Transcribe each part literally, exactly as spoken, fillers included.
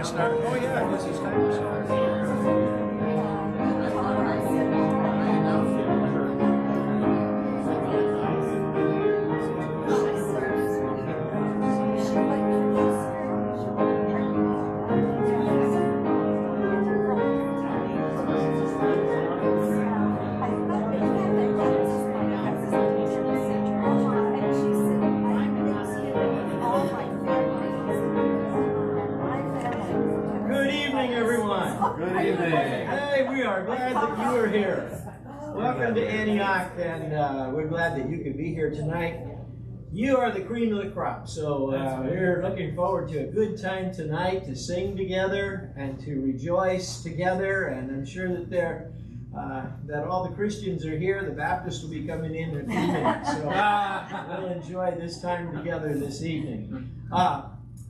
to start? Oh yeah, I guess it's time to start. Welcome to Antioch, and uh, we're glad that you could be here tonight. You are the cream of the crop, so uh, we're looking forward to a good time tonight to sing together and to rejoice together. And I'm sure that there, uh, that all the Christians are here. The Baptists will be coming in in a few minutes, so we'll enjoy this time together this evening. Uh,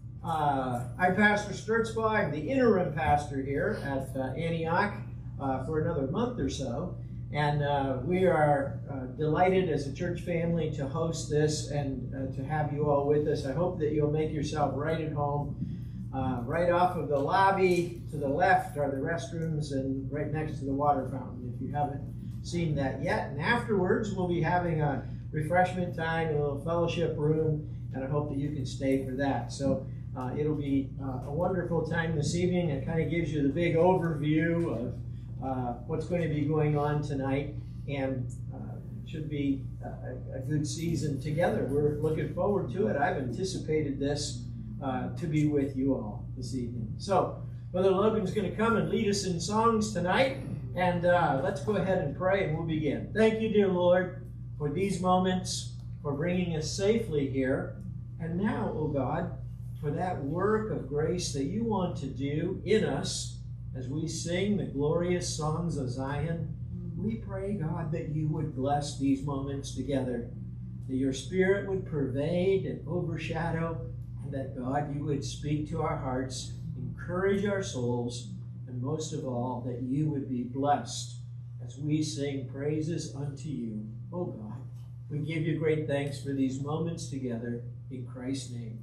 uh, I'm Pastor Sturtzbaugh. I'm the interim pastor here at uh, Antioch uh, for another month or so. And uh, we are uh, delighted as a church family to host this and uh, to have you all with us. I hope that you'll make yourself right at home. Uh, right off of the lobby to the left are the restrooms, and right next to the water fountain, if you haven't seen that yet. And afterwards, we'll be having a refreshment time in a little fellowship room, and I hope that you can stay for that. So uh, it'll be uh, a wonderful time this evening. It kind of gives you the big overview of Uh, what's going to be going on tonight, and uh, it should be a, a good season together. We're looking forward to it. I've anticipated this uh, to be with you all this evening. So, Brother Logan's going to come and lead us in songs tonight, and uh, let's go ahead and pray, and we'll begin. Thank you, dear Lord, for these moments, for bringing us safely here, and now, O God, for that work of grace that you want to do in us. As we sing the glorious songs of Zion, we pray, God, that you would bless these moments together, that your Spirit would pervade and overshadow, and that, God, you would speak to our hearts, encourage our souls, and most of all, that you would be blessed as we sing praises unto you. Oh, God, we give you great thanks for these moments together. In Christ's name.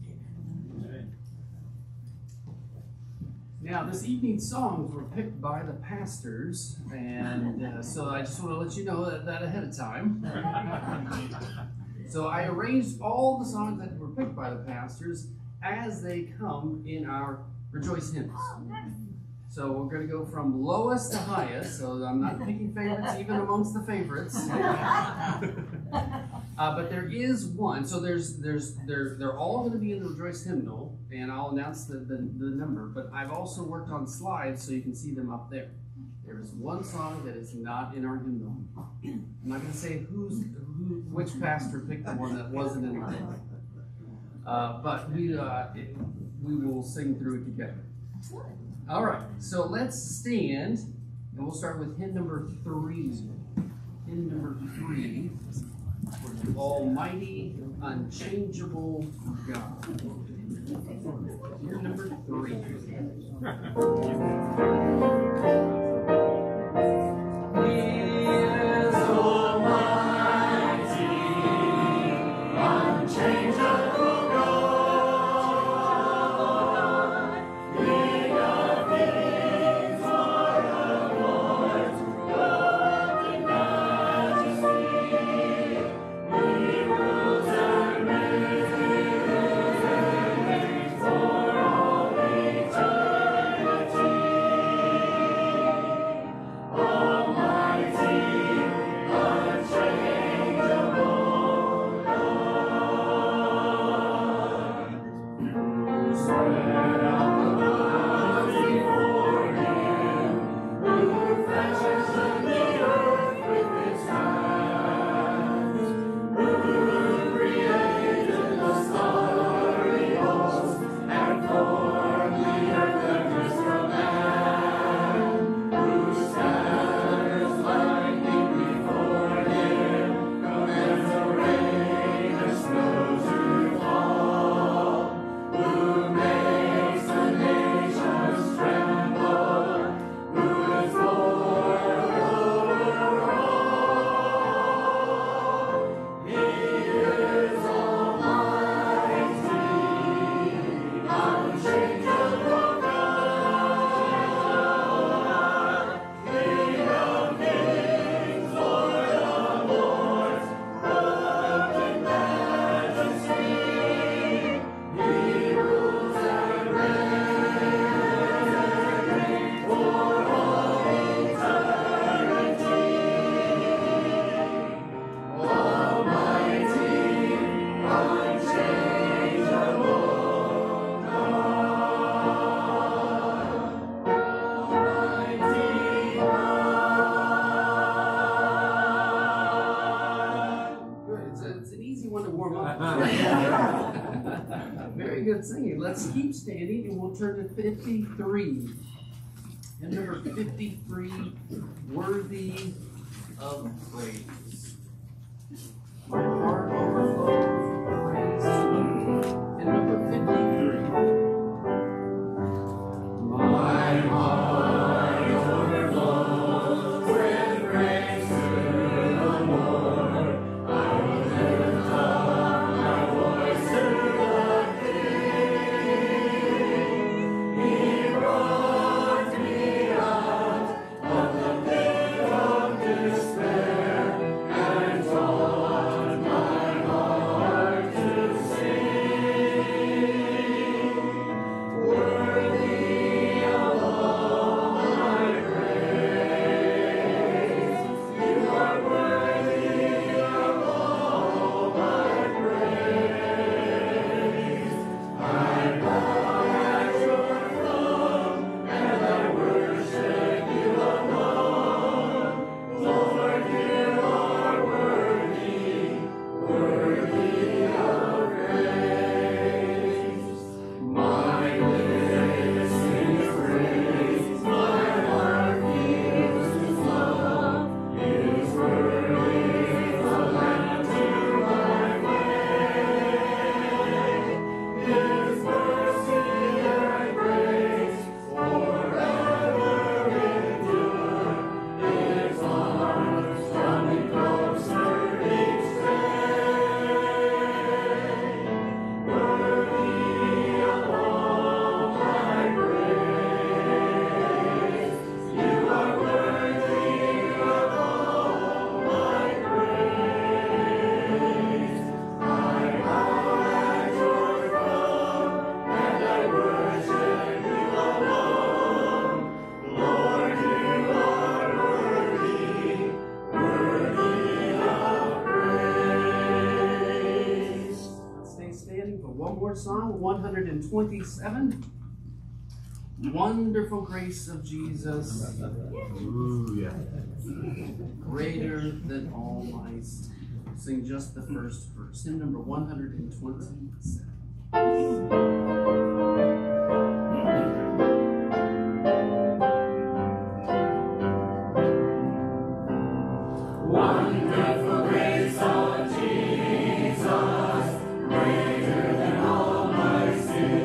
Now, this evening's songs were picked by the pastors, and uh, so I just want to let you know that, that ahead of time. So I arranged all the songs that were picked by the pastors as they come in our Rejoice hymns. So we're going to go from lowest to highest, so I'm not picking favorites even amongst the favorites. Uh, but there is one, so there's, there's, they're, they're all going to be in the Rejoice hymnal, and I'll announce the, the, the number, but I've also worked on slides so you can see them up there. There is one song that is not in our hymnal. I'm not going to say who's, who, which pastor picked the one that wasn't in our hymnal. Uh, but we, uh, it, we will sing through it together. All right, so let's stand, and we'll start with hymn number three. Hymn number three. For the Almighty, unchangeable God. Here, number three. He is Almighty, unchangeable God, King of kings, Lord of lords, robed in majesty. For all eternity. Very good singing. Let's keep standing and we'll turn to fifty-three. And number fifty-three, Worthy of Praise. My heart overflows with praise to you. And number fifty-three. My heart overflows with praise to the Lord. I will lift up my voice to the King. He brought me out of the pit of despair and taught my heart to sing. Worthy of all my praise, you are worthy of all my praise. I bow at your throne and I worship you alone. Lord, you are worthy, worthy of praise. My lips sing praise, my heart feels His love. His word is a lamp to my way. His mercy and grace forever endure. His arms coming closer each day. Worthy of all my praise, you are worthy of all my praise. I bow at your throne and I worship you alone. Lord, you are worthy, worthy of praise. Stay standing for one more song, one hundred twenty-seven. Wonderful grace of Jesus, greater than all my sin. Sing just the first verse. Hymn number one hundred twenty-seven. Wonderful grace of Jesus, greater than all my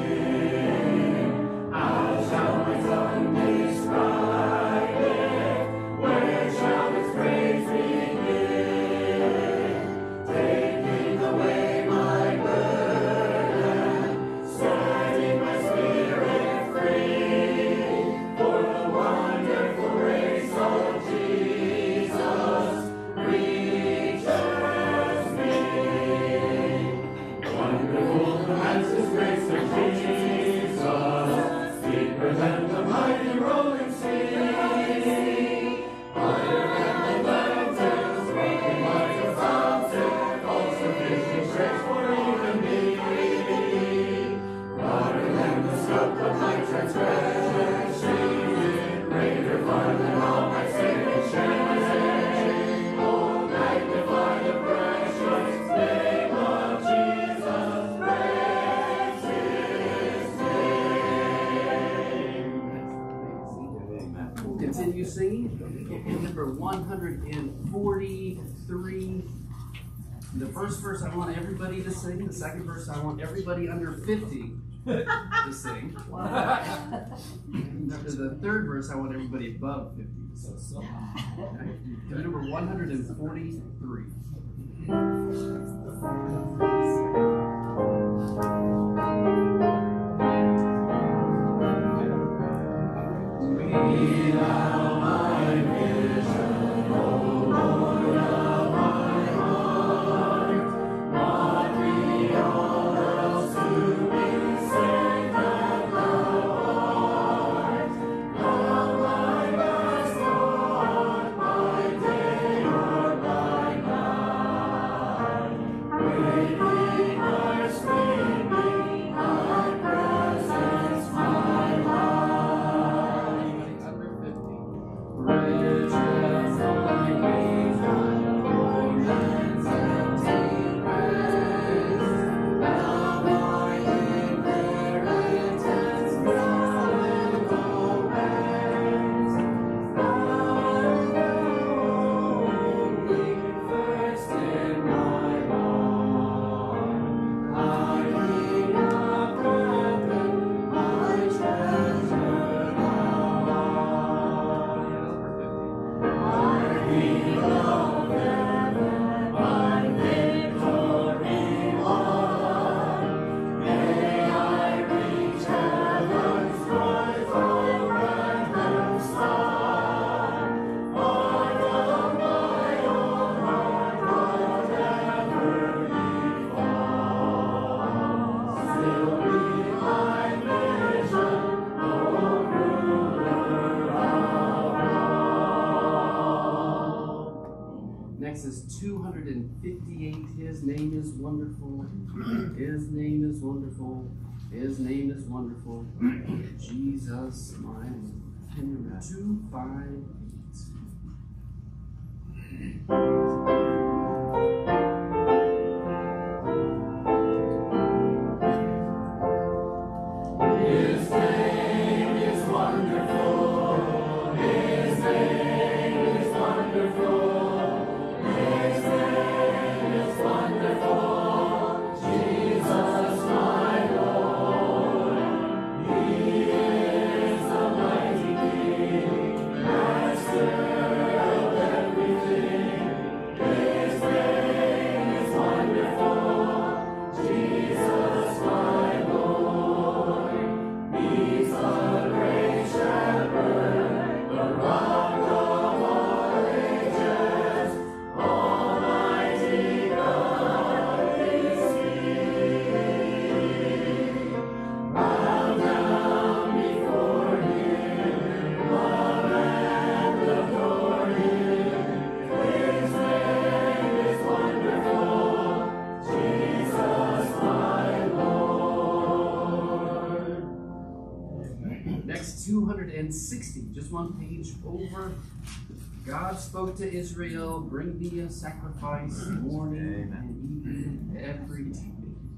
sin. How shall my tongue describe it? Where shall its praise begin? Taking away my burden, setting my spirit free. For the wonderful grace of Jesus reaches me. Wonderful the matchless grace of Jesus, deeper than the mighty rolling sea. Higher than the mountains, running like a fountain, all sufficient grace for even me. Broader than the scope of my transgression, shaded, greater far than all my sin and shame. Oh, magnify the precious name of Jesus, praise His name. We'll continue singing. Number one hundred forty-three. The first verse I want everybody to sing. The second verse I want everybody under fifty to sing. And after the third verse I want everybody above fifty to sing. Okay. Number one hundred forty-three. Be thou my vision, O Lord of my heart. Not me all else to be save that thou art. Thou my best Lord, my day or my night. Waking my sleeping is wonderful. His name is wonderful. His name is wonderful. Jesus, my Lord. Hymn number two five His name is wonderful. His name is wonderful. His name is wonderful. Jesus, my Lord. He is the mighty King, Master of everything. His name is wonderful. Jesus, my Lord. He's the great shepherd, the rock of all ages. Almighty God is He. Bow down before Him, love and adore Him. His name is wonderful, Jesus my Lord. Next, two hundred sixty, just one page over. God spoke to Israel, bring me a sacrifice morning and evening every day.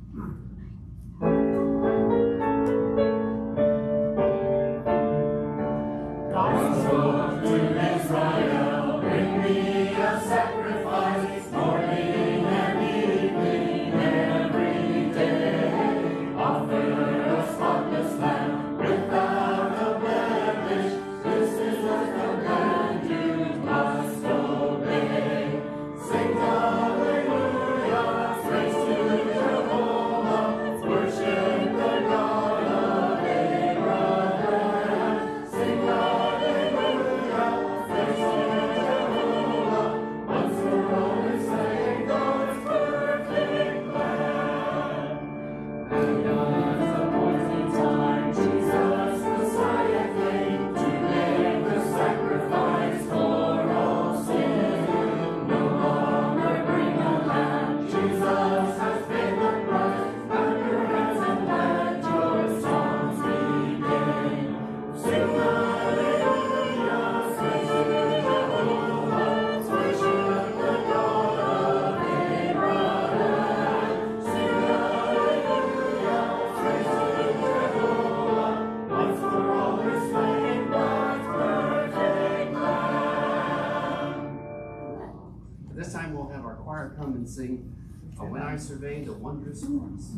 God spoke to Israel, bring me a sacrifice, morning and evening, every day. Offer a spotless lamb, without a blemish. This is the command you must obey. Sing hallelujah, praise to Jehovah, worship the God of Abraham. Sing hallelujah, praise to Jehovah, once for all is slain, God's perfect plan. And God's appointed time, Jesus Messiah came to make the sacrifice for all sin. No longer bring a lamb, Jesus has paid the price. Clap your hands and let your songs begin. Sing hallelujah, praise to Jehovah, worship the God of Abraham. Sing hallelujah, praise to Jehovah, once for all is slain, God's perfect Lamb. This time we'll have our choir come and sing uh, When I Survey the Wondrous Cross.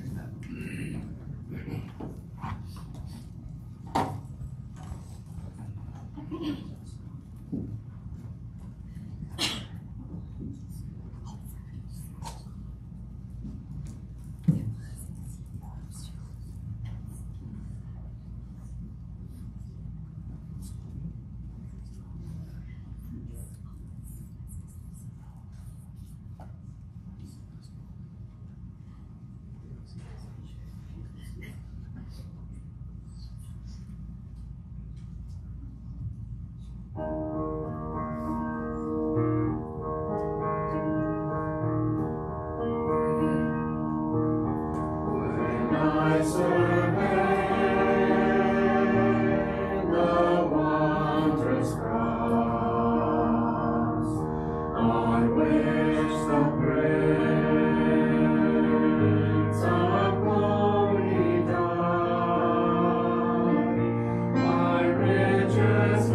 When I survey the wondrous cross, on which the Prince of Glory died, my richest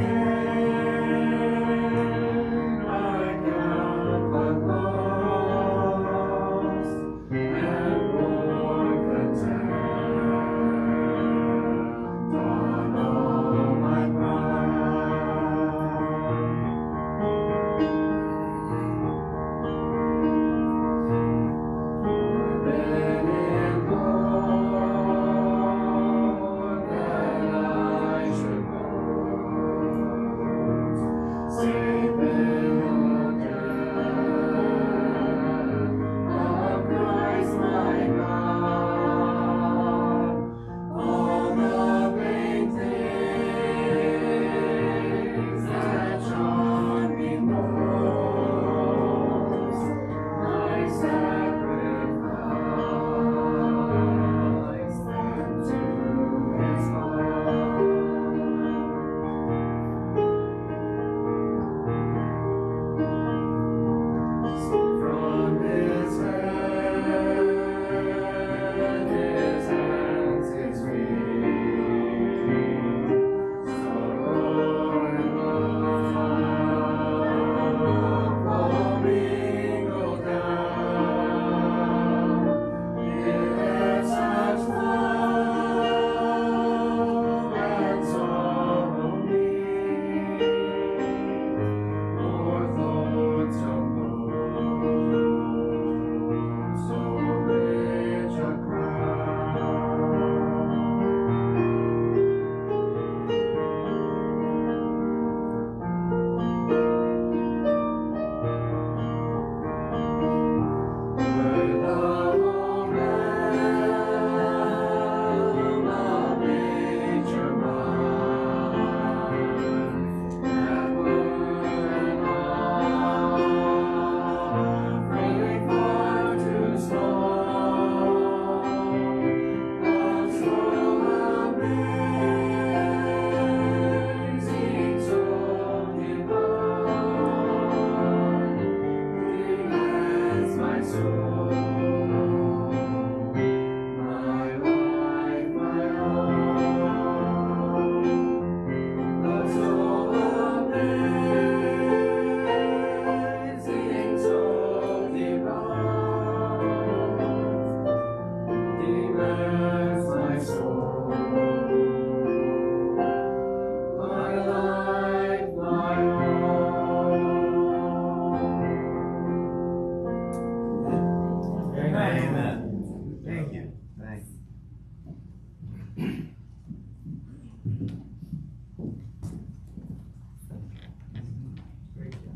gain I count but loss, and more content strength, my soul, my life, my all. Amen. Thank you. Thank you. Great job.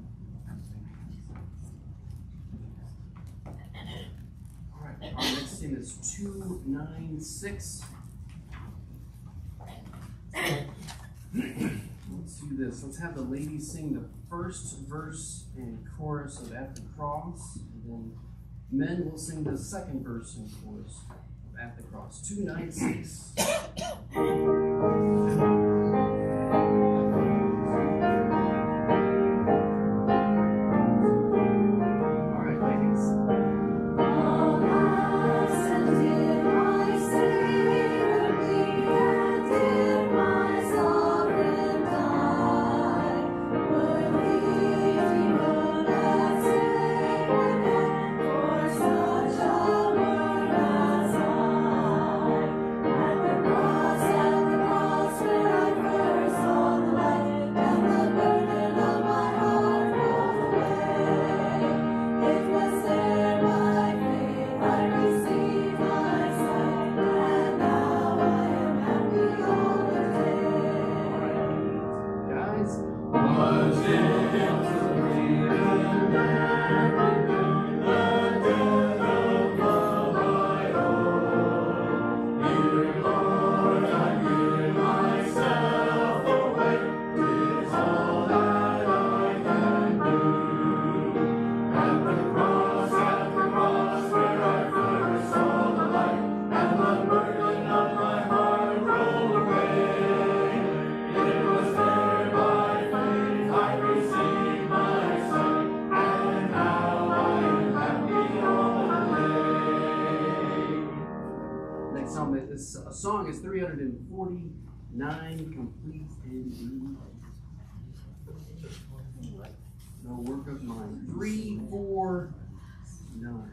All right, our next hymn is two ninety-six. Let's do this. Let's have the ladies sing the first verse and chorus of At the Cross, and then men will sing the second verse and chorus of At the Cross. two ninety-six. All right, ladies. This uh, song is three forty-nine, complete indeed. No work of mine. three four nine.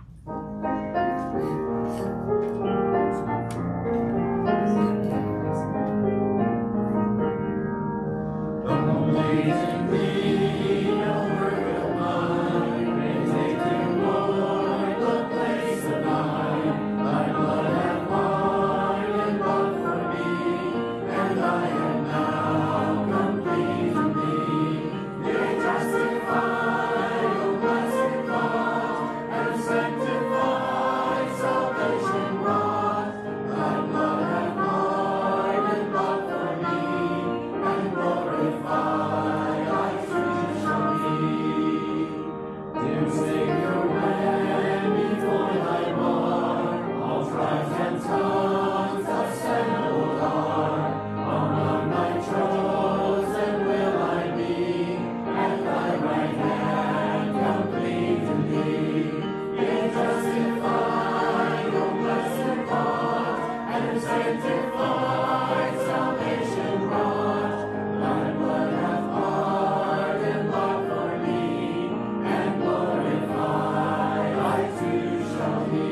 Amazing me, no work of mine, may take to Lord the place of mine. Thy blood hath won and bought for me, and I am now complete in thee. Yea, justified, O blessed God, and sanctified, salvation wrought. Thy blood hath won and bought for me, and glorified I too shall be. Dear Savior, when before thy bar all tribes and tongues assembled are, among thy chosen will I be, at thy right hand complete in thee. Yea, justified, O blessed God, and sanctified, salvation wrought. Thy blood hath bought and bought for me, and glorified I too shall be.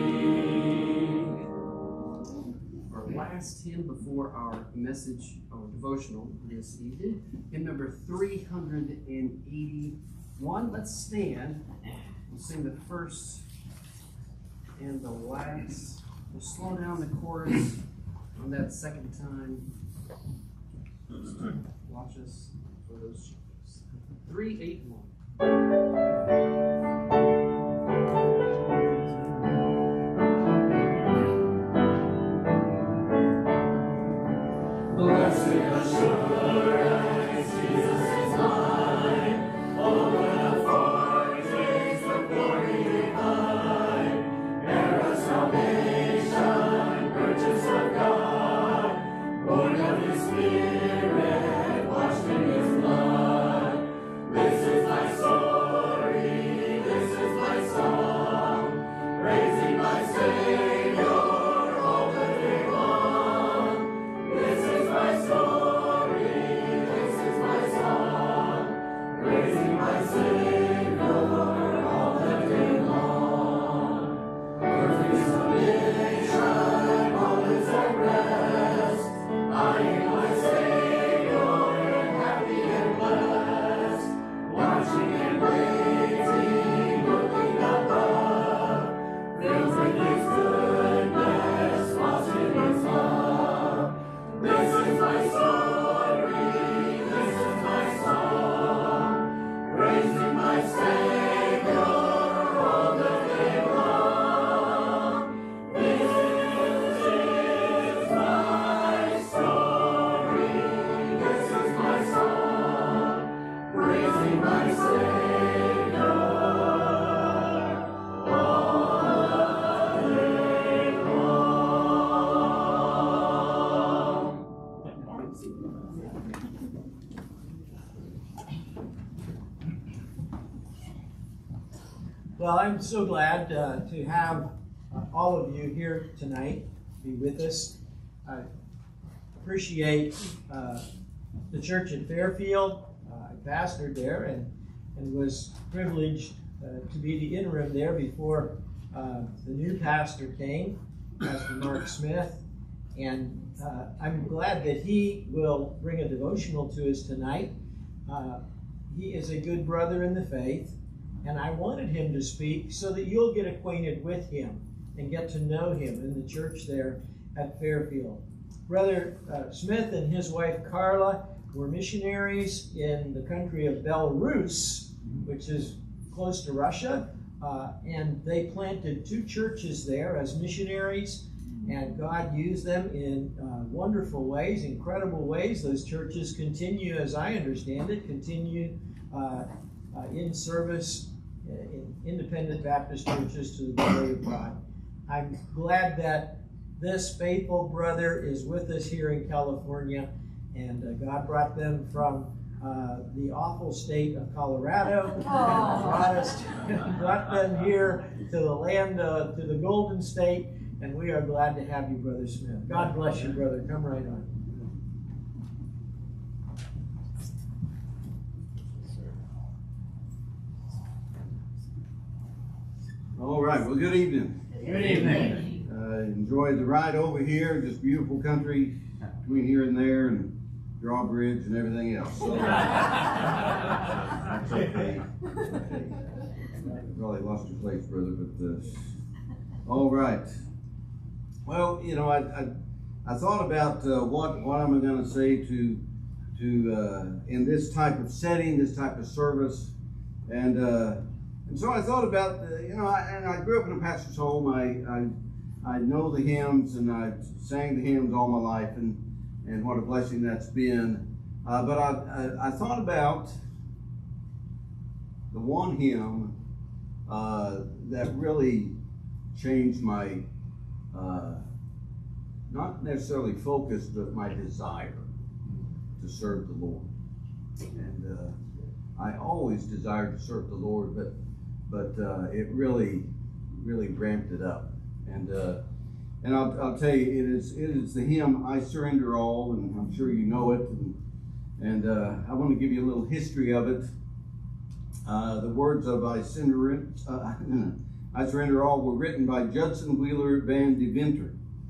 Our last hymn before our message or devotional this evening, hymn number three eighty-one. Let's stand. We'll sing the first and the last. We'll slow down the chorus on that second time. Just watch us for those changes. three eighty-one. Blessed assurance, Jesus is mine. Oh, when a foretaste of glory divine, heir of salvation, purchase of God, born of His Spirit, washed in His blood. This is my story. Well, I'm so glad uh, to have uh, all of you here tonight, be with us. I appreciate uh, the church at Fairfield. Uh, I pastored there and, and was privileged uh, to be the interim there before uh, the new pastor came, Pastor Mark Smith. And uh, I'm glad that he will bring a devotional to us tonight. Uh, he is a good brother in the faith, and I wanted him to speak so that you'll get acquainted with him and get to know him in the church there at Fairfield. Brother uh, Smith and his wife Carla were missionaries in the country of Belarus, which is close to Russia, uh, and they planted two churches there as missionaries, and God used them in uh, wonderful ways, incredible ways. Those churches continue, as I understand it, continue uh, uh, in service in independent Baptist churches to the glory of God. I'm glad that this faithful brother is with us here in California, and uh, God brought them from uh, the awful state of Colorado, and brought, us to, brought them here to the land, uh, to the Golden State, and we are glad to have you, Brother Smith. God bless you, brother. Come right on. All right. Well, good evening. Good evening. Uh, enjoyed the ride over here. Just beautiful country between here and there, and drawbridge and everything else. So, that's okay. okay. Probably lost your place, brother, but uh, all right. Well, you know, I I, I thought about uh, what what am I going to say to to uh, in this type of setting, this type of service, and. Uh, And so I thought about, uh, you know, I, and I grew up in a pastor's home. I, I I know the hymns, and I sang the hymns all my life, and, and what a blessing that's been. Uh, but I, I, I thought about the one hymn uh, that really changed my, uh, not necessarily focus, but my desire to serve the Lord. And uh, I always desired to serve the Lord, but but uh, it really, really ramped it up. And uh, and I'll, I'll tell you, it is it is the hymn "I Surrender All," and I'm sure you know it. And, and uh, I want to give you a little history of it. Uh, the words of "I Surrender, uh, I Surrender All" were written by Judson Wheeler Van Deventer.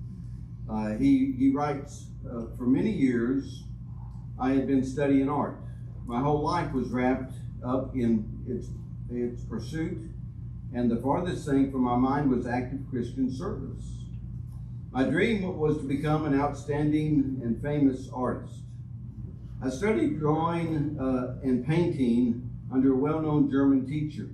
Uh, he he writes, uh, "For many years, I had been studying art. My whole life was wrapped up in its its pursuit, and the farthest thing from my mind was active Christian service. My dream was to become an outstanding and famous artist. I studied drawing uh, and painting under a well-known German teacher.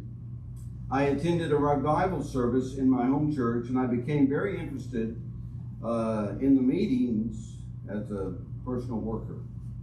I attended a revival service in my home church, and I became very interested uh, in the meetings as a personal worker."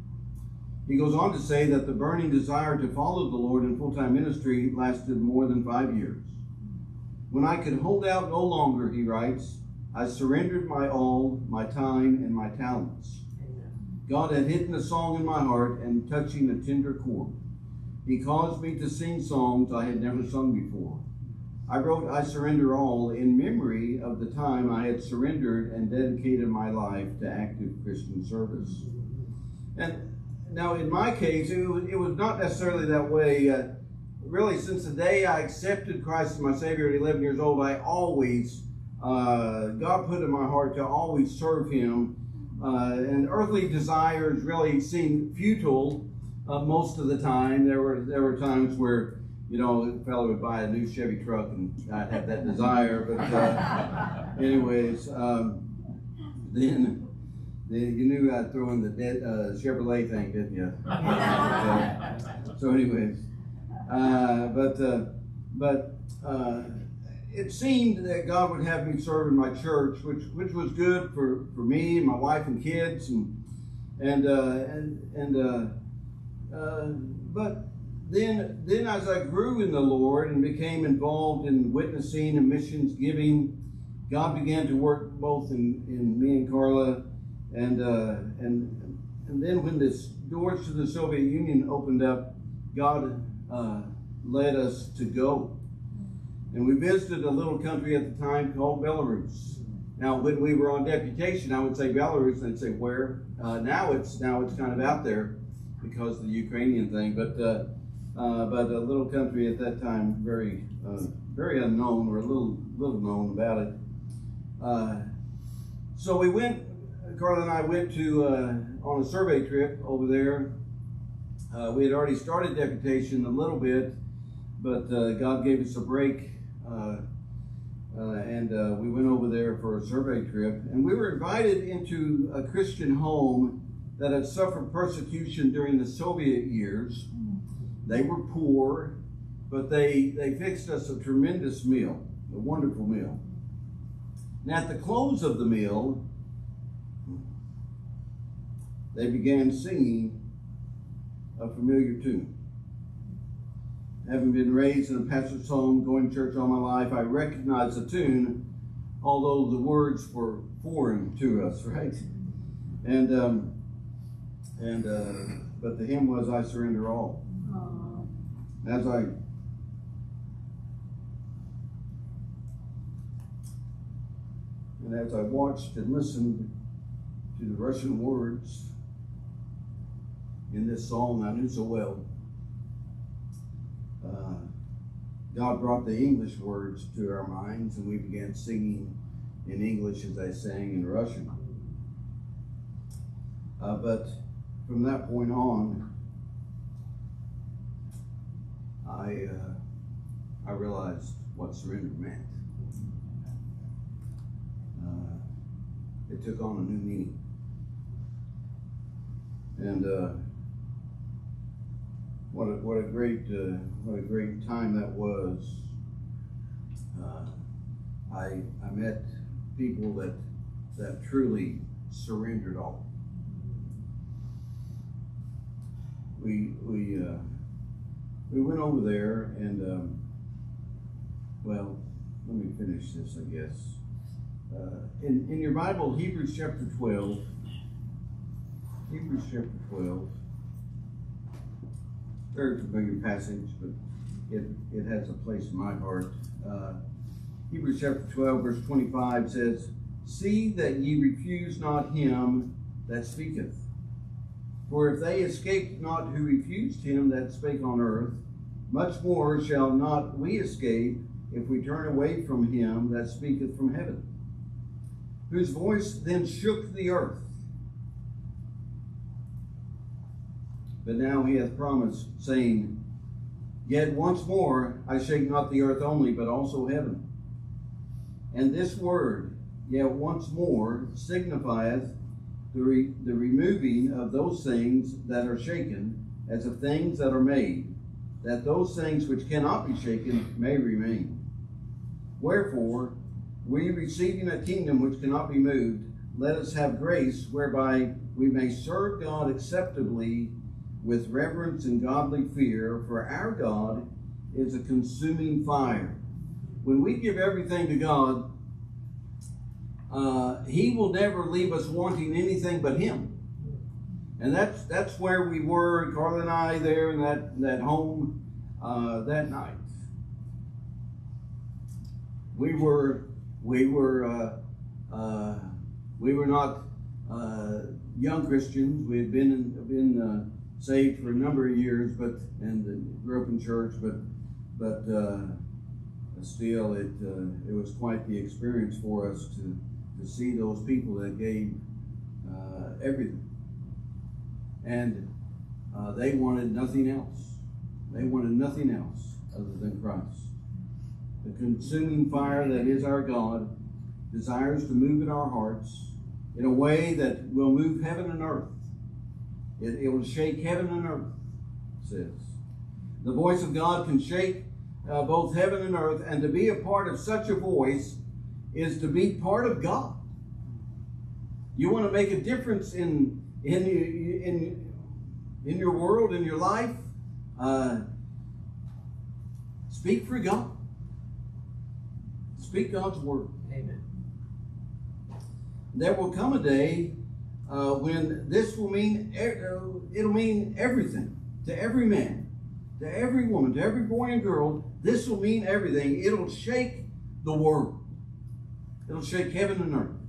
He goes on to say that the burning desire to follow the Lord in full-time ministry lasted more than five years. "When I could hold out no longer," he writes, "I surrendered my all, my time, and my talents. God had hidden a song in my heart and touching a tender chord. He caused me to sing songs I had never sung before. I wrote 'I Surrender All' in memory of the time I had surrendered and dedicated my life to active Christian service." And now, in my case, it was, it was not necessarily that way. Uh, really, since the day I accepted Christ as my Savior at eleven years old, I always, uh, God put in my heart to always serve Him. Uh, and earthly desires really seemed futile uh, most of the time. There were there were times where, you know, a fellow would buy a new Chevy truck and I'd have that desire. But uh, anyways, um, then... You knew I'd throw in the dead, uh, Chevrolet thing, didn't you? so, so anyways, uh, but uh, but uh, it seemed that God would have me serve in my church, which which was good for, for me, my wife and kids, and and uh, and and uh, uh, but then then as I grew in the Lord and became involved in witnessing and missions giving, God began to work both in, in me and Carla. And uh, and and then when the doors to the Soviet Union opened up, God uh, led us to go. and we visited a little country at the time called Belarus. Now, when we were on deputation, I would say Belarus, and they'd say where. Uh, now it's now it's kind of out there because of the Ukrainian thing, but uh, uh, but a little country at that time, very uh, very unknown, or a little little known about it. Uh, so we went. Carla and I went to uh, on a survey trip over there. Uh, we had already started deputation a little bit, but uh, God gave us a break. Uh, Uh, and uh, we went over there for a survey trip, and we were invited into a Christian home that had suffered persecution during the Soviet years. They were poor, but they, they fixed us a tremendous meal, a wonderful meal. And at the close of the meal, they began singing a familiar tune. Having been raised in a pastor's home, going to church all my life, I recognized the tune, although the words were foreign to us, right? And um, and uh, but the hymn was "I Surrender All." As I and as I watched and listened to the Russian words in this song I knew so well, Uh, God brought the English words to our minds, and we began singing in English as I sang in Russian. Uh, but from that point on, I uh, I realized what surrender meant. Uh, it took on a new meaning, and. Uh, What a, what a great uh, what a great time that was. Uh, I I met people that that truly surrendered all. We we uh, we went over there, and um, well, let me finish this, I guess. Uh, in in your Bible, Hebrews chapter twelve. Hebrews chapter twelve. Very familiar passage, but it, it has a place in my heart. Uh, Hebrews chapter twelve, verse twenty-five says, "See that ye refuse not him that speaketh. For if they escaped not who refused him that spake on earth, much more shall not we escape if we turn away from him that speaketh from heaven, whose voice then shook the earth. But now he hath promised, saying, Yet once more I shake not the earth only, but also heaven. And this word, yet once more, signifieth the, re the removing of those things that are shaken, as of things that are made, that those things which cannot be shaken may remain. Wherefore, we receiving a kingdom which cannot be moved, let us have grace whereby we may serve God acceptably with reverence and godly fear, for our God is a consuming fire. When we give everything to God, uh, He will never leave us wanting anything but Him. And that's that's where we were, Carla and I, there in that, that home uh, that night. We were we were uh, uh, we were not uh, young Christians. We had been in, been uh, saved for a number of years, but and uh, grew up in church, but but uh, still, it uh, it was quite the experience for us to to see those people that gave uh, everything, and uh, they wanted nothing else. They wanted nothing else other than Christ. The consuming fire that is our God desires to move in our hearts in a way that will move heaven and earth. It, it will shake heaven and earth, it says. The voice of God can shake uh, both heaven and earth, and to be a part of such a voice is to be part of God. You want to make a difference in in in in your world, in your life. Uh, speak for God. Speak God's word. Amen. There will come a day Uh, when this will mean, it'll mean everything to every man to every woman, to every boy and girl, this will mean everything. It'll shake the world. It'll shake heaven and earth.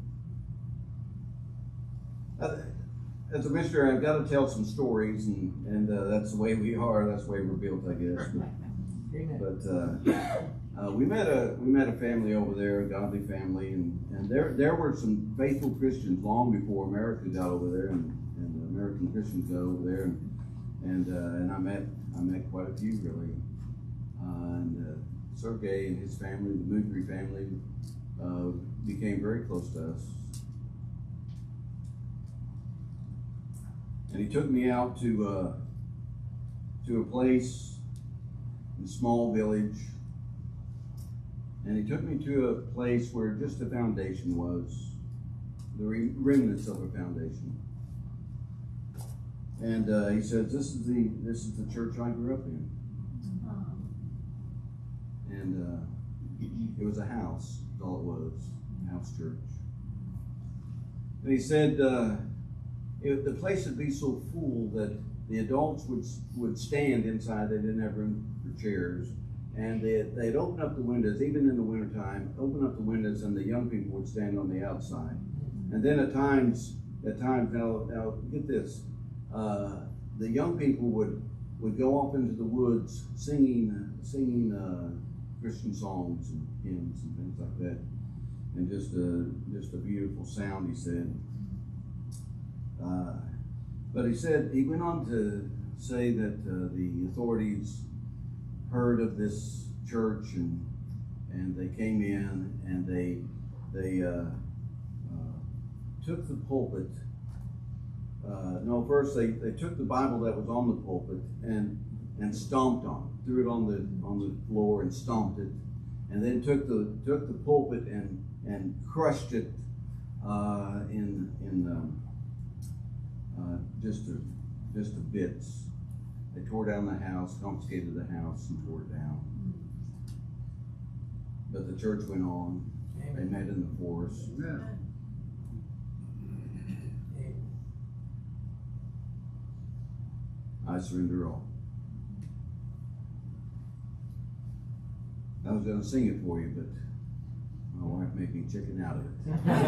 Uh, As a missionary, I've got to tell some stories, and, and uh, that's the way we are. That's the way we're built, I guess. But, but uh, uh, we met a we met a family over there, a godly family, and, and there there were some faithful Christians long before America got over there, and, and American Christians got over there, and and, uh, and I met I met quite a few really. Uh, and uh, Sergey and his family, the Mugri family, uh, became very close to us. And he took me out to uh, to a place, a small village, and he took me to a place where just a foundation was, the re remnants of a foundation. And uh, he said, "This is the this is the church I grew up in." And uh, it was a house, that's all it was, a house church. And he said, uh, It, the place would be so full that the adults would would stand inside. They didn't have room for chairs, and they they'd open up the windows, even in the wintertime, open up the windows, and the young people would stand on the outside. And then at times, at times, now, now get this, uh, the young people would would go off into the woods singing singing uh, Christian songs and hymns and things like that, and just a just a beautiful sound. He said. Uh, but he said, he went on to say that uh, the authorities heard of this church, and and they came in and they they uh, uh, took the pulpit. Uh, no, first they, they took the Bible that was on the pulpit and and stomped on it, threw it on the on the floor and stomped it, and then took the took the pulpit and and crushed it uh, in in. Um, Uh, just to just to bits. They tore down the house, confiscated the house, and tore it down. But the church went on. Amen. They met in the forest. Amen. I surrender all. I was going to sing it for you, but my wife made me chicken out of it.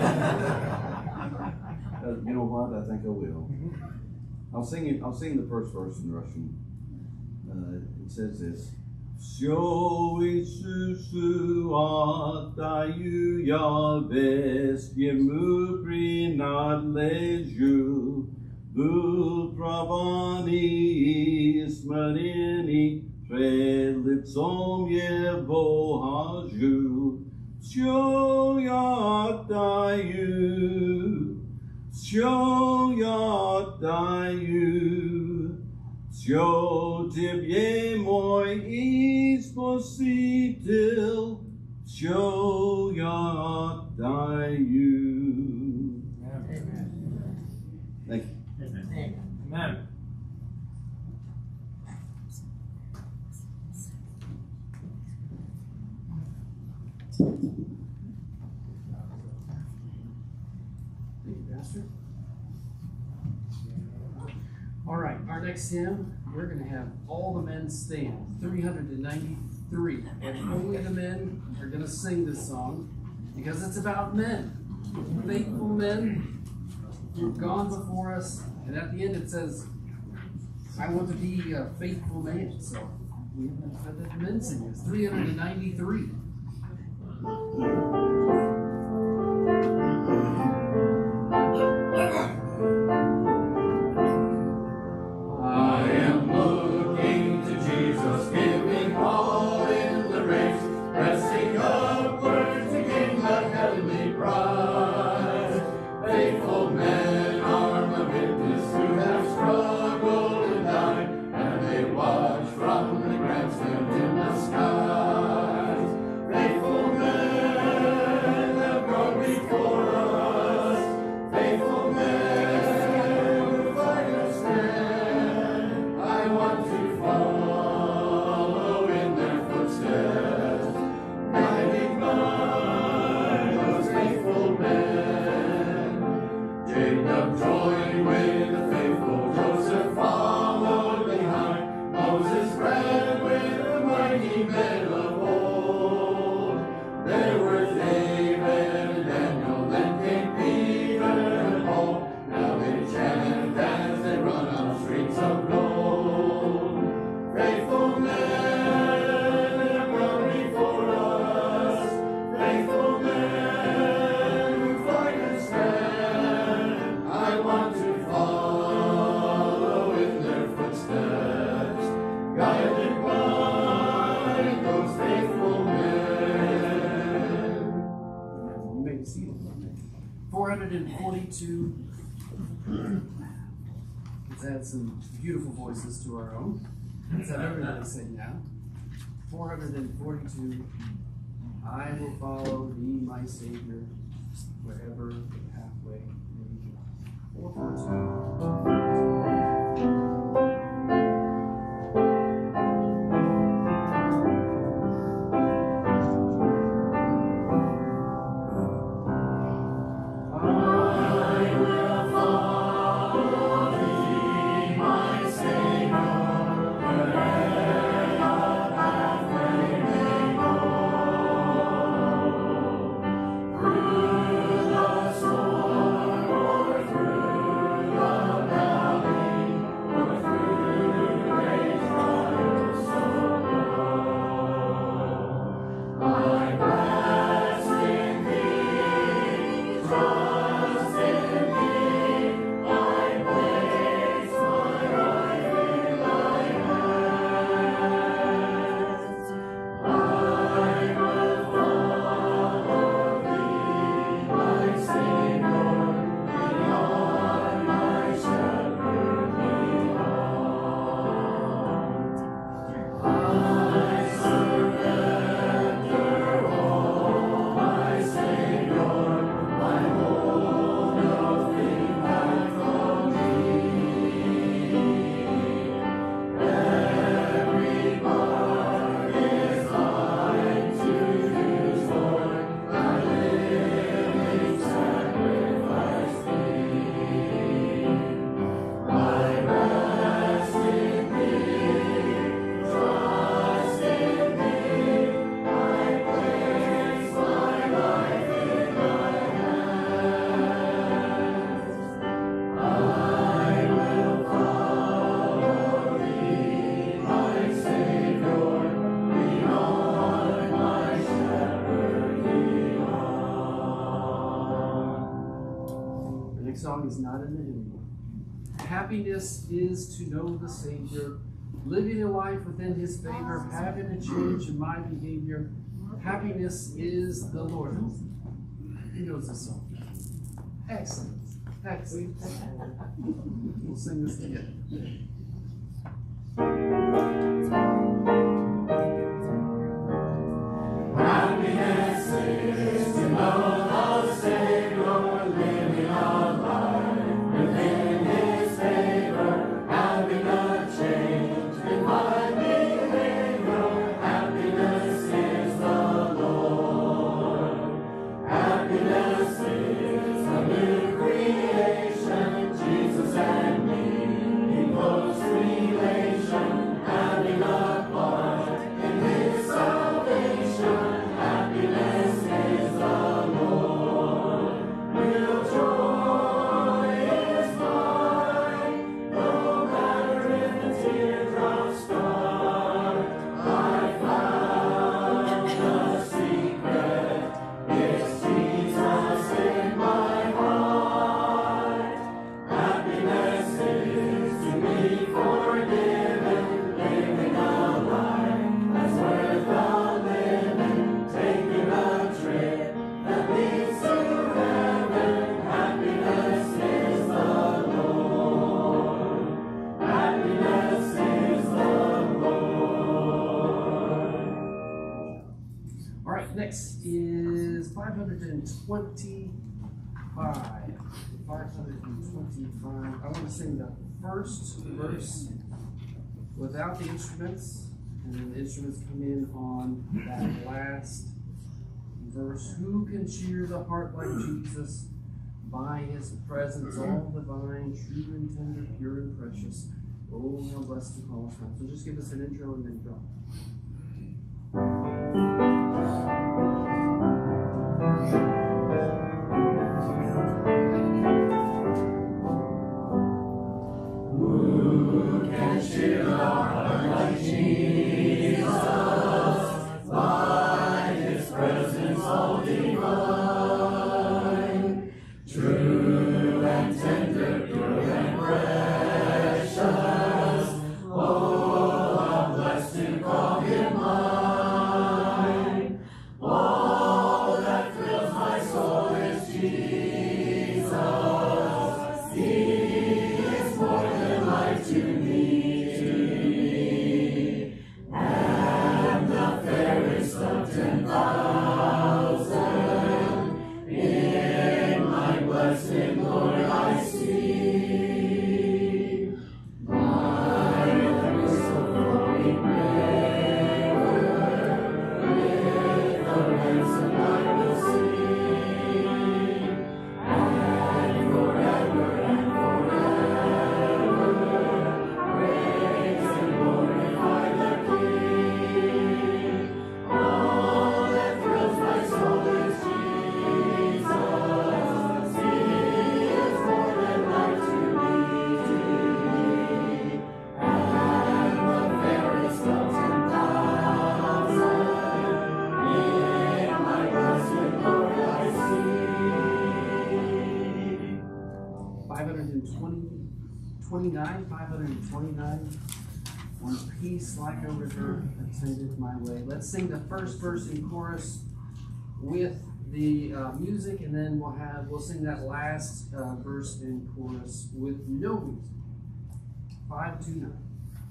uh, you know what? I think I will. I'll sing it. I'll sing the first verse in Russian. Uh, it says this: Всё Иисусу отдаю я, весь Ему принадлежу, был правони и смиренный, пред лицом Его хожу. Всё я отдаю, всё я отдаю, всё Тебе, мой и Спаситель, всё я отдаю. Amen. Thank you. Amen. Amen. Thank you, Pastor. All right, our next hymn, we're going to have all the men stand, three hundred ninety-three. And only the men are going to sing this song because it's about men, faithful men who've gone before us. And at the end it says, I want to be a faithful man. So we have the men sing this, three hundred ninety-three. I am looking to Jesus, giving all in the race, pressing upward to gain the heavenly prize. Faithful men are my witness who have struggled and died, and they watch from the grandstand in the skies. Faithful men have gone before us, faithful men who fight and stand. I want to follow in their footsteps, guided by those faithful men. Jacob joined with the faithful, Joseph followed behind, Moses ran forty-two. Let's add some beautiful voices to our own. Let's have everybody sing now. four hundred forty-two. I will follow thee, my Savior, wherever the pathway may be. four forty-two. Song is not in the hymnal. Happiness is to know the Savior, living a life within His favor, having a change in my behavior. Happiness is the Lord. Who knows this song? Excellent. Excellent. We'll sing this together. Happiness is to know the Savior, living a life within His favor, having a change in my behavior. Happiness is the Lord. Happiness is a new creation, Jesus and me in close relation, having a part in His salvation. Happiness is the Lord. Real joy is mine, no matter if the teardrops start. I found the secret, it's Jesus in my heart. Happiness is to be forgiven, living a life that's worth the living, taking a trip that leads to heaven. Happiness is the Lord. Happiness is the Lord. All right, next is five hundred twenty-five. five hundred twenty-five. I want to sing the first verse without the instruments, and then the instruments come in on that last verse. Who can cheer the heart like Jesus? By His presence, all divine, true and tender, pure and precious. Oh, how blessed to call us friends. So just give us an intro and then go. Who can cheer the heart like Jesus? By His presence all divine, true and tender, pure and precious. Oh, how blessed to call Him mine. five hundred twenty, twenty-nine, five hundred twenty-nine. One peace like a river attended my way. Let's sing the first verse in chorus with the uh, music, and then we'll have we'll sing that last uh, verse in chorus with no music. Five two nine.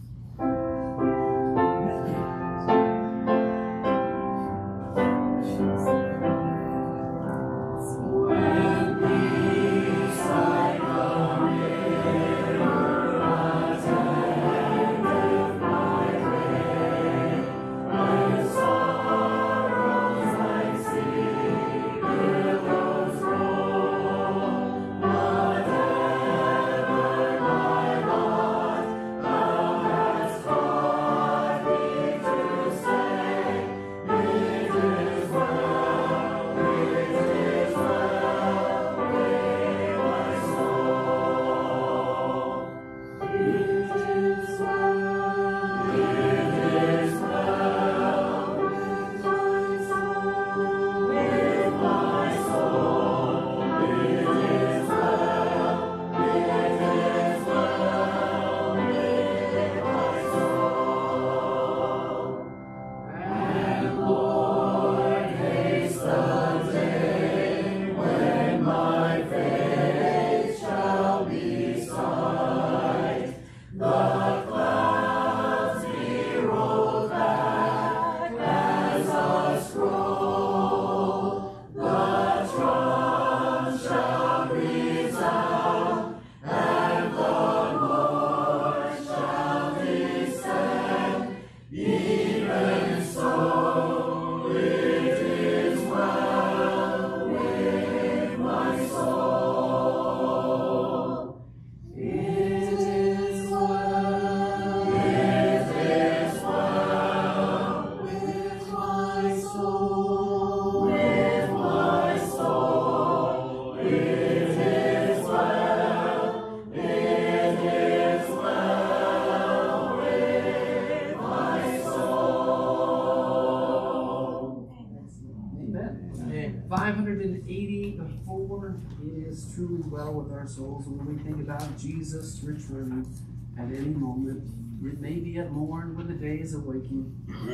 five hundred eighty-four, it is truly well with our souls. And when we think about Jesus returning at any moment, it may be at morn when the day is awaking,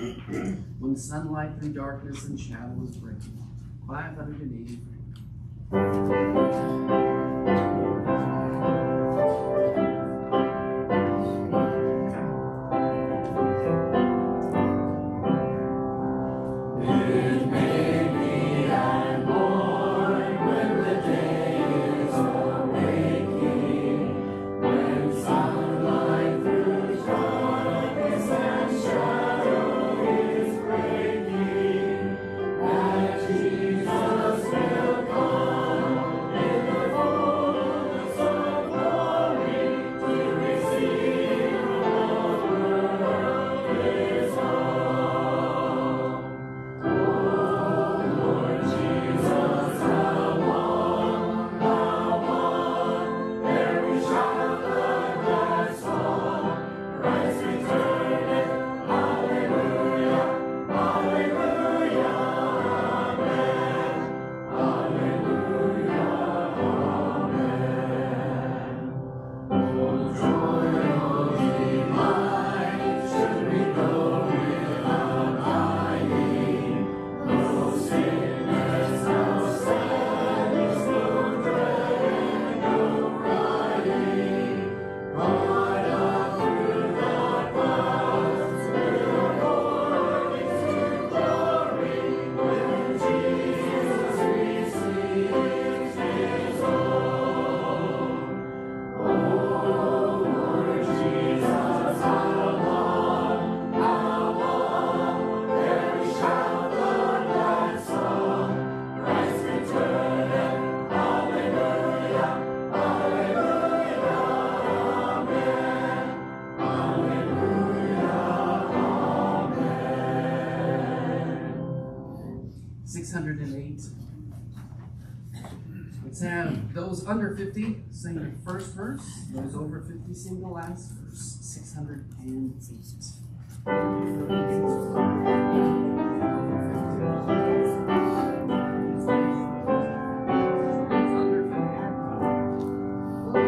when sunlight through darkness and shadow is breaking. five hundred eighty-three. six hundred eight. Let's have those under fifty sing the first verse, those over fifty sing the last verse. six hundred eight. Under fifty.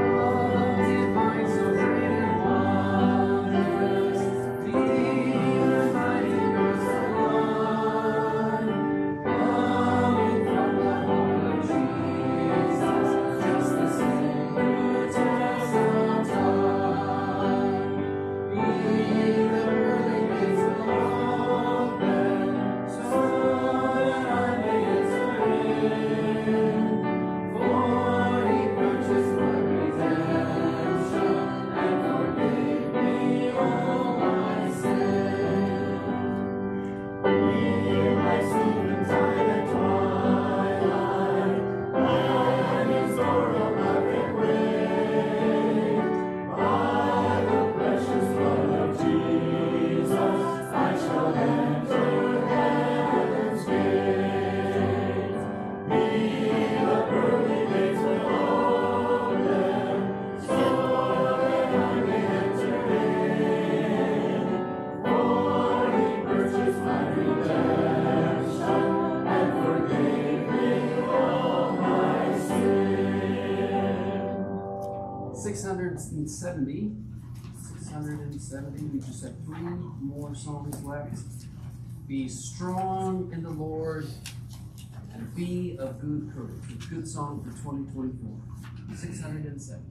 six hundred seventy. six hundred seventy. We just have three more songs left. Be strong in the Lord and be of good courage. A good song for twenty twenty-four. six hundred seventy.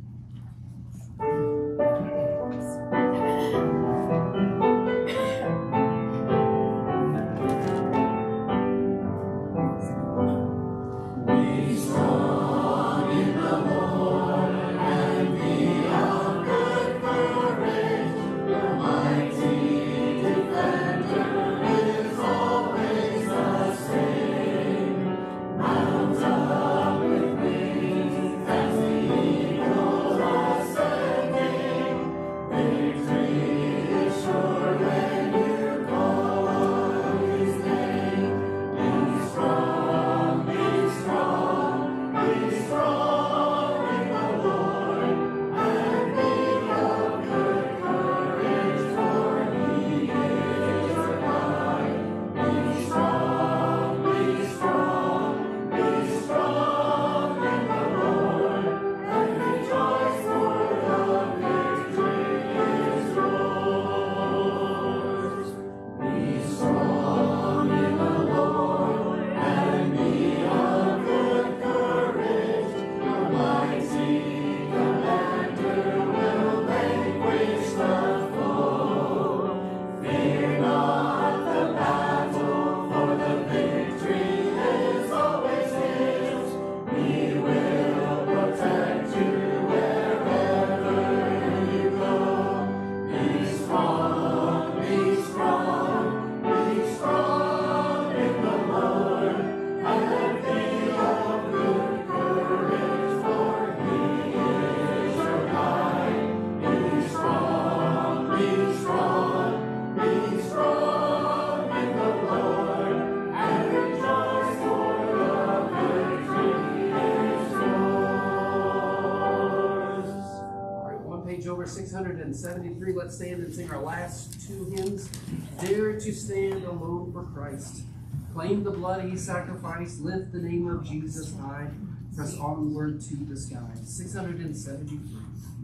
six hundred seventy-three. Let's stand and sing our last two hymns. Dare to stand alone for Christ. Claim the blood he sacrificed. Lift the name of Jesus high. Press onward to the sky. six hundred seventy-three.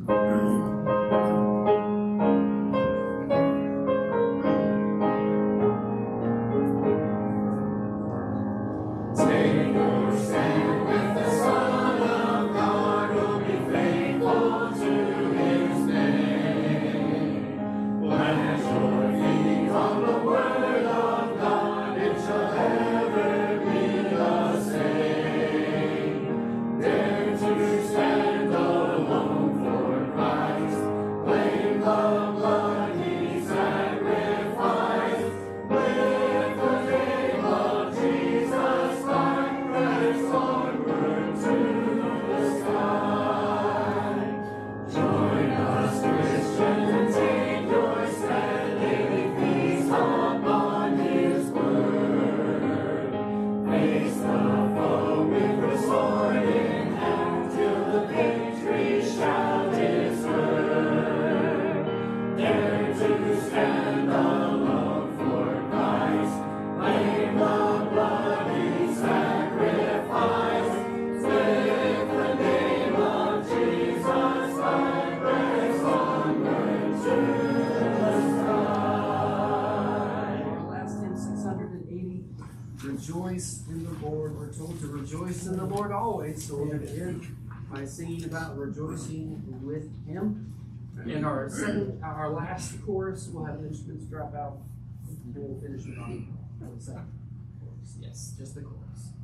Rejoice in the Lord. We're told to rejoice in the Lord always. So we're going to end by singing about rejoicing with Him. And our second, our last chorus, we'll have instruments drop out, and we'll finish it on the second chorus. Yes, just the chorus.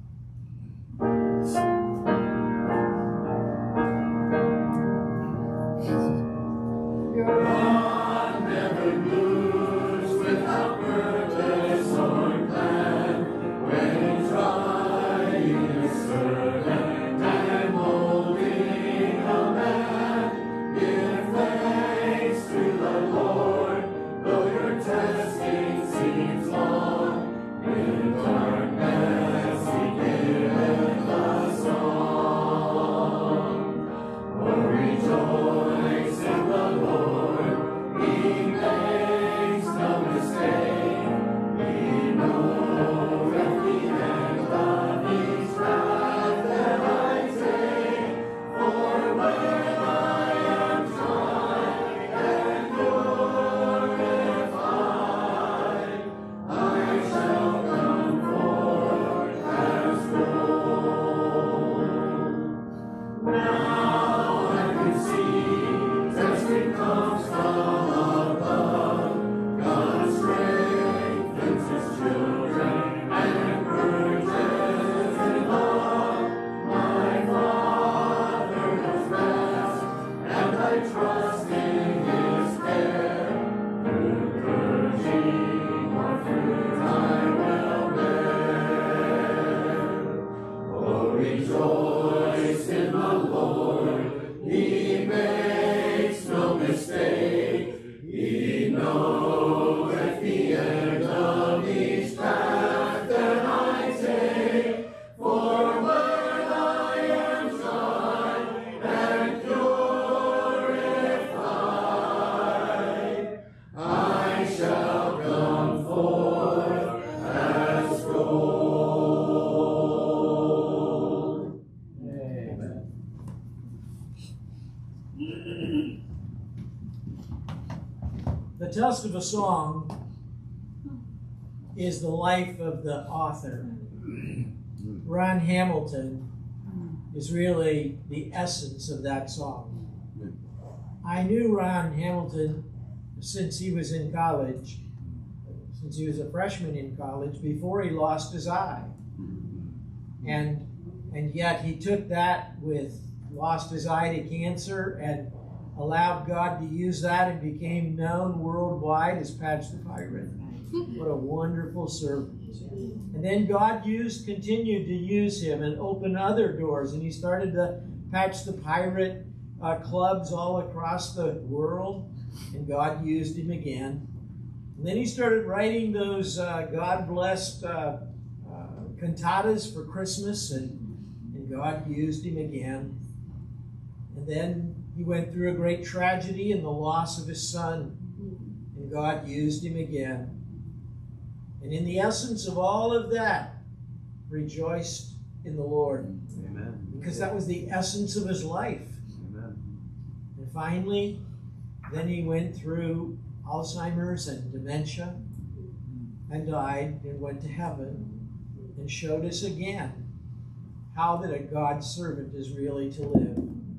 God never moves without purpose or plan. When trying a servant and molding a man, give thanks to the Lord, though your testing seems long. In darkness He giveth us The text of a song is the life of the author. Ron Hamilton is really the essence of that song. I knew Ron Hamilton since he was in college, since he was a freshman in college, before he lost his eye. And, and yet he took that with, lost his eye to cancer, and allowed God to use that and became known worldwide as Patch the Pirate. What a wonderful servant. And then God used, continued to use him and open other doors. And he started the Patch the Pirate uh, clubs all across the world. And God used him again. And then he started writing those uh, God-blessed uh, uh, cantatas for Christmas. And, and God used him again. And then he went through a great tragedy and the loss of his son. And God used him again. And in the essence of all of that, rejoiced in the Lord. Amen. Because that was the essence of his life. Amen. And finally, then he went through Alzheimer's and dementia and died and went to heaven and showed us again how that a God servant is really to live.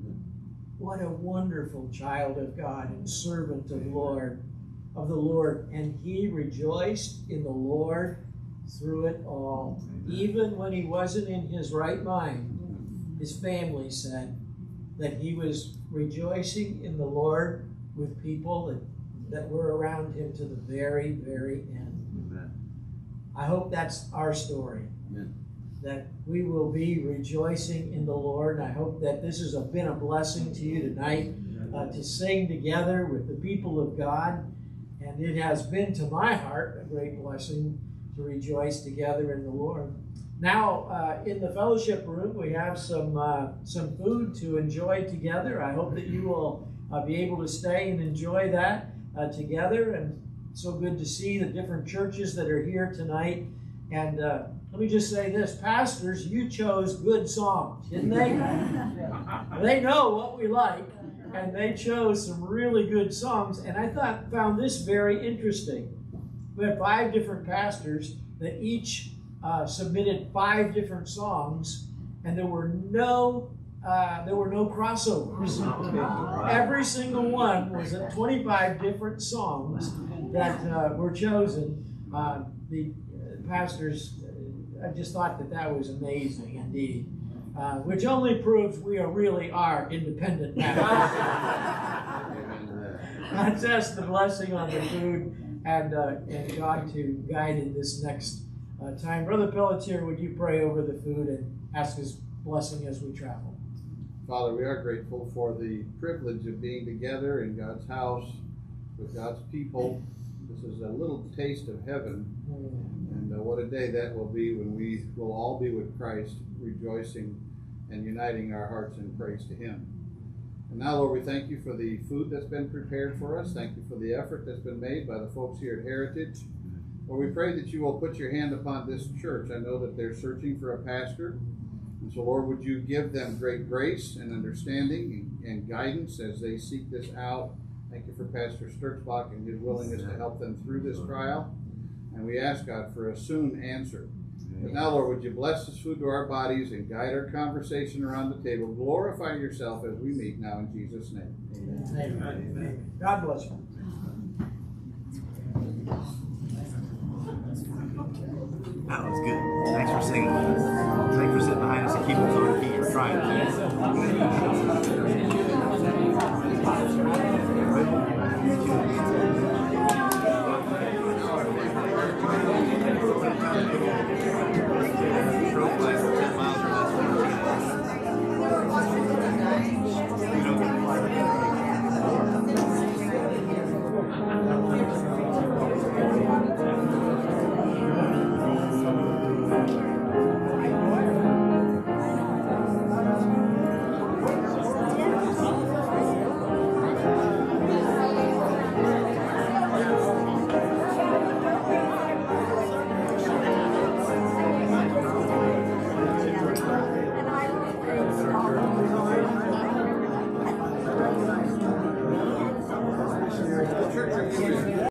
What a wonderful child of God and servant of Lord, of the Lord. And he rejoiced in the Lord through it all. Even when he wasn't in his right mind, his family said that he was rejoicing in the Lord with people that, that were around him to the very, very end. Amen. I hope that's our story. Amen. That we will be rejoicing in the Lord. I hope that this has been a blessing to you tonight uh, to sing together with the people of God. And it has been to my heart a great blessing to rejoice together in the Lord. Now, uh, in the fellowship room, we have some uh, some food to enjoy together. I hope that you will uh, be able to stay and enjoy that uh, together. And so good to see the different churches that are here tonight. And uh, let me just say this, pastors, you chose good songs, didn't they? They know what we like, and they chose some really good songs. And I thought found this very interesting. We had five different pastors that each uh, submitted five different songs, and there were no uh, there were no crossovers. Every single one was at twenty-five different songs that uh, were chosen. Uh, the pastors, I just thought that that was amazing indeed, uh, which only proves we are really are independent pastors. God test the blessing on the food and, uh, and God to guide in this next uh, time. Brother Pelletier, would you pray over the food and ask his blessing as we travel? Father, we are grateful for the privilege of being together in God's house with God's people. This is a little taste of heaven. And uh, what a day that will be when we will all be with Christ, rejoicing and uniting our hearts in praise to Him. And now, Lord, we thank you for the food that's been prepared for us. Thank you for the effort that's been made by the folks here at Heritage. Lord, we pray that you will put your hand upon this church. I know that they're searching for a pastor. And so, Lord, would you give them great grace and understanding and, and guidance as they seek this out. Thank you for Pastor Sturtzbach and his willingness to help them through this trial. And we ask, God, for a soon answer. But now, Lord, would you bless this food to our bodies and guide our conversation around the table. Glorify yourself as we meet now in Jesus' name. Amen. Amen. Amen. God bless you. That was good. Thanks for singing with us. Thanks for sitting behind us and keeping us on key. We're trying to.